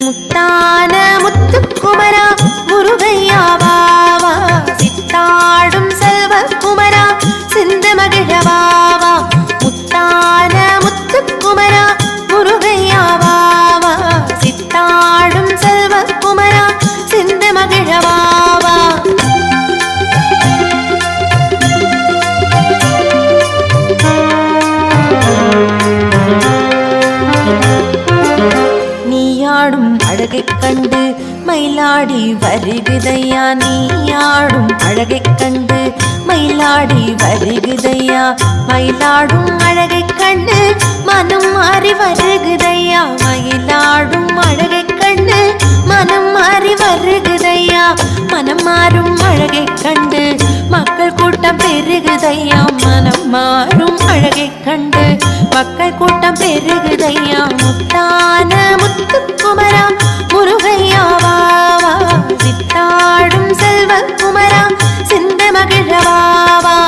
முத்தான முத்துக்குமரா முருகையா வாவா சித்தாடும் செல்வ குமரா சிந்து மகிழவாவா முத்தான முத்துக்குமரா முருகையா வாவா சித்தாடும் செல்வ குமரா சிந்து மகிழவாவா நீயாடும் அழகைக் கண்டு மயிலாடி வருகுதையா நீயாடும் அழகைக் கண்டு மயிலாடி வருகுதையா மயிலாடும் அழகைக் கண்டு மனம் மாறி வருகுதையா மயிலாடும் அழகைக் கண்டு மனம் மாறி வருகுதையா மனம் மாறும் அழகைக் கண்டு மக்கள் கூட்டம் பெருகுதையா மனம் மாறும் அழகைக் கண்டு மக்கள் கூட்டம் பெருகுதையா முத்தான முத்துக்குமரா முருகையா வாவா சித்தாடும் செல்வ குமரா சிந்து மகிழவாவா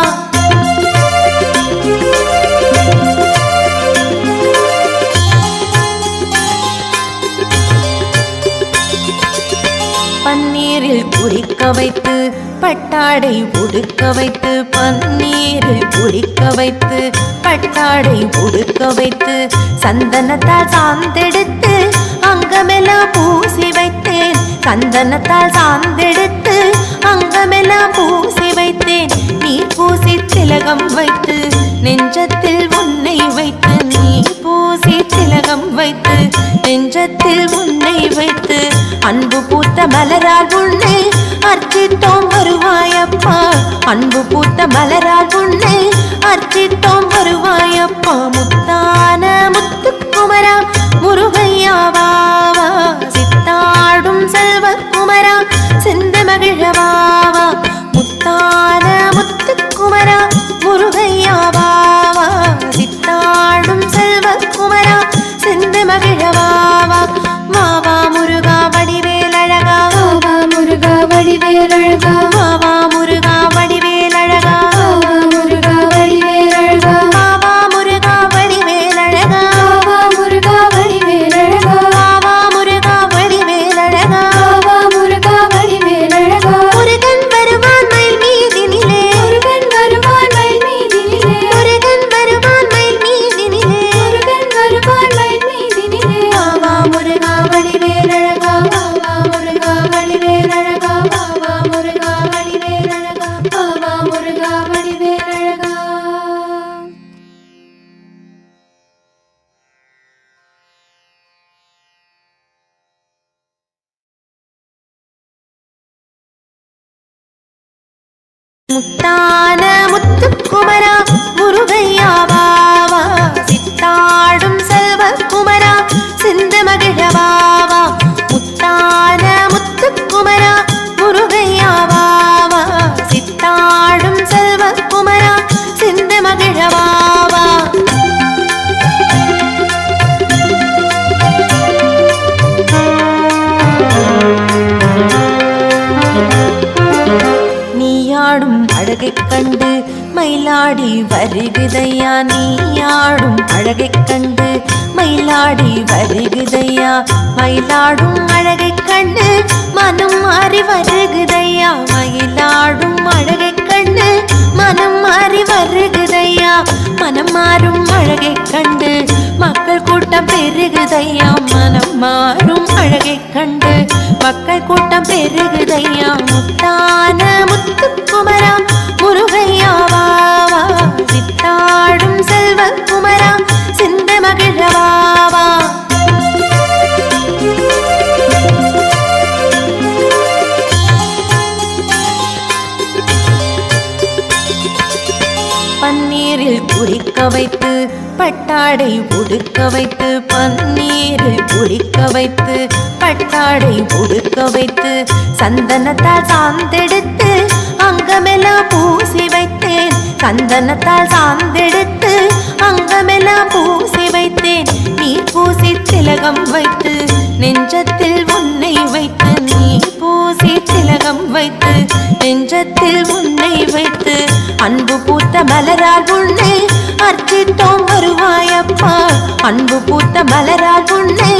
பன்னீரில் குளிக்க வைத்து பட்டாடை உடுக்க வைத்து பன்னீரில் குளிக்க வைத்து பட்டாடை உடுக்க வைத்து சந்தனத்தால் சாந்தெடுத்து அங்கமெல்லாம் பூசி வைத்தேன் சந்தனத்தால் சாந்தெடுத்து அங்கமெல்லாம் பூசி வைத்தேன் நீ பூசி திலகம் வைத்து நெஞ்சத்தில் உன்னை வைத்து நீ பூசி திலகம் வைத்து நெஞ்சத்தில் உன்னை வைத்து அன்பு பூத்த மலரால் உன்னை அர்ச்சித்தோம் வருவாயப்பா அன்பு பூத்த மலரால் உன்னை அர்ச்சித்தோம் வருவாயப்பா முத்தான முத்துக்குமரா முருகையா வாவா சித்தாடும் செல்வ குமரா சிந்து மகிழவாவா முத்தான முத்துக்குமரா முருகையா வாவா சித்தாடும் செல்வ குமரா சிந்து மகிழவாவா வாவா முருகா வடிவேலழகா வாவா முருகா வடிவேலழகா வாவா முருகா வடிவேலழகா வாவா முருகா வடிவேலழகா வாவா முருகா வடிவேலழகா வாவா முருகா வடிவேலழகா வாவா முருகா வடிவேலழகா வாவா முருகா வடிவேலழகா முருகன் வருவான் மயில் மீதினிலே முருகன் வருவான் மயில் மீதினிலே முருகன் வருவான் மயில் மீதினிலே முருகன் வருவான் மயில் மீதினிலே வாவா முருகா வடிவேலழகா வாவா முருகா வடிவேலழகா வாவா முருகா வடிவேலழகா வாவா முருகா வடிவேலழகா முத்தான முத்துக்குமரா முருகையா வாவா சித்தாடும் செல்வ குமரா சிந்து மகிழவாவா முத்தான முத்துக்குமரா முருகையா வாவா சித்தாடும் செல்வ குமரா சிந்து மகிழவாவா நீயாடும் அழகைக் கண்டு மயிலாடி வருகுதையா நீயாடும் அழகைக் கண்டு மயிலாடி வருகுதையா மயிலாடும் அழகைக் கண்டு மனம் மாறி வருகுதையா மயிலாடும் அழகைக் கண்டு மனம் மாறி வருகுதையா மனம் மாறும் அழகைக் கண்டு மக்கள் கூட்டம் பெருகுதையா மனம் மாறும் அழகைக் கண்டு மக்கள் கூட்டம் பெருகுதையா முத்தான முத்துக்குமரா முருகையா வாவா சித்தாடும் செல்வ குமரா சிந்து மகிழவாவா பன்னீரில் குளிக்க வைத்து பட்டாடை உடுக்க வைத்து பன்னீரில் குளிக்க வைத்து பட்டாடை உடுக்க வைத்து சந்தனத்தால் சாந்தெடுத்து அங்கமெல்லாம் பூசி வைத்தேன் சந்தனத்தால் சாந்தெடுத்து அங்கமெல்லாம் பூசி வைத்தேன் நீ பூசி திலகம் வைத்து நெஞ்சத்தில் உன்னை வைத்து நீ பூசி திலகம் வைத்து நெஞ்சத்தில் உன்னை வைத்து அன்பு பூத்த மலரால் உன்னை அர்ச்சித்தோம் வருவாயப்பா அன்பு பூத்த மலரால் உன்னை